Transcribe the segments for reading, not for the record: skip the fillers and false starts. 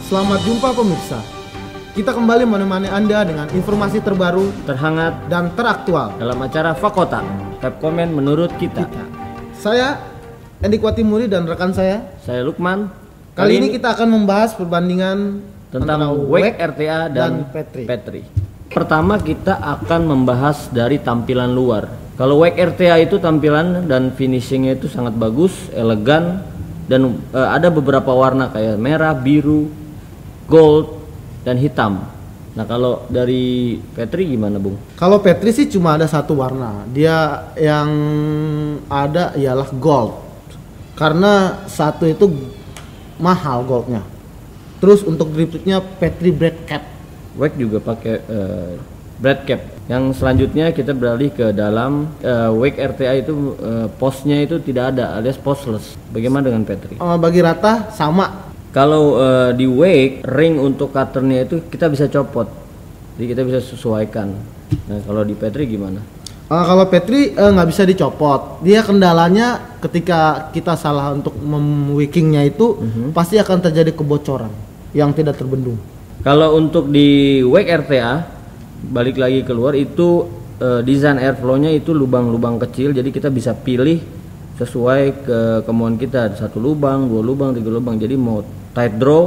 Selamat jumpa pemirsa. Kita kembali menemani Anda dengan informasi terbaru, terhangat, dan teraktual dalam acara Fakota, Tab Komen menurut kita. Saya Endik Watimuri dan rekan saya Lukman. Kali ini kita akan membahas perbandingan tentang WEC RTA dan Petri. Pertama kita akan membahas dari tampilan luar. Kalau WEC RTA itu tampilan dan finishingnya itu sangat bagus, elegan, dan ada beberapa warna kayak merah, biru, gold, dan hitam. Nah kalau dari Petri gimana, Bung? Kalau Petri sih cuma ada satu warna. Dia yang ada ialah gold. Karena satu itu mahal goldnya. Terus untuk gripnya Petri Brad Cap. WEC juga pakai Brad Cap. Yang selanjutnya kita beralih ke dalam WEC RTA itu posnya itu tidak ada alias postless. Bagaimana dengan Petri? Bagi rata sama. Kalau di WEC ring untuk cutternya itu kita bisa copot, jadi kita bisa sesuaikan. Nah kalau di Petri gimana? Kalau Petri nggak bisa dicopot. Dia kendalanya ketika kita salah untuk memwikingnya itu pasti akan terjadi kebocoran yang tidak terbendung. Kalau untuk di WEC RTA balik lagi keluar itu desain airflow-nya itu lubang-lubang kecil, jadi kita bisa pilih sesuai ke kemauan kita, 1 lubang, 2 lubang, 3 lubang. Jadi mau tight draw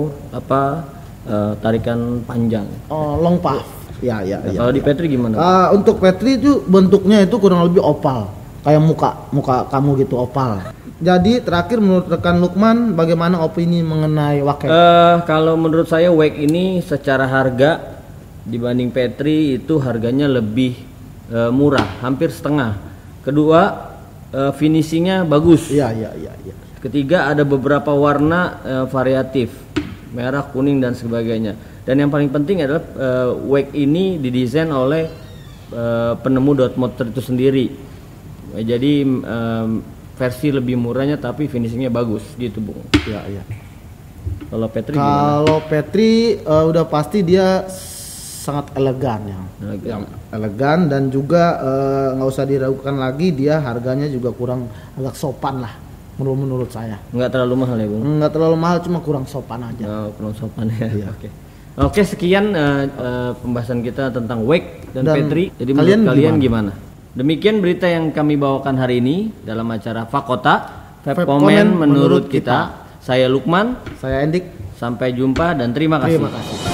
tarikan panjang. Long puff. Ya. Kalau di Petri gimana? Untuk Petri itu bentuknya itu kurang lebih oval, kayak muka kamu gitu, oval. Jadi terakhir menurut rekan Lukman bagaimana opini mengenai WEC? Kalau menurut saya WEC ini secara harga dibanding Petri itu harganya lebih murah, hampir setengah. Kedua finishingnya bagus. Iya. Ketiga ada beberapa warna variatif, merah, kuning dan sebagainya. Dan yang paling penting adalah WEC ini didesain oleh penemu dot motor itu sendiri. Jadi versi lebih murahnya tapi finishingnya bagus gitu, Bung. Iya. Kalau Petri gimana? Kalau Petri udah pasti dia sangat elegan elegan dan juga nggak usah diragukan lagi, dia harganya juga kurang agak sopan lah menurut saya. Nggak terlalu mahal ya, Bung? Nggak terlalu mahal, cuma kurang sopan aja. Kurang sopan ya. Iya. Oke, sekian pembahasan kita tentang WEC dan Petri. Jadi menurut kalian gimana? Demikian berita yang kami bawakan hari ini dalam acara Fakota Tab Komen menurut kita. Saya Lukman, saya Endik. sampai jumpa dan terima kasih.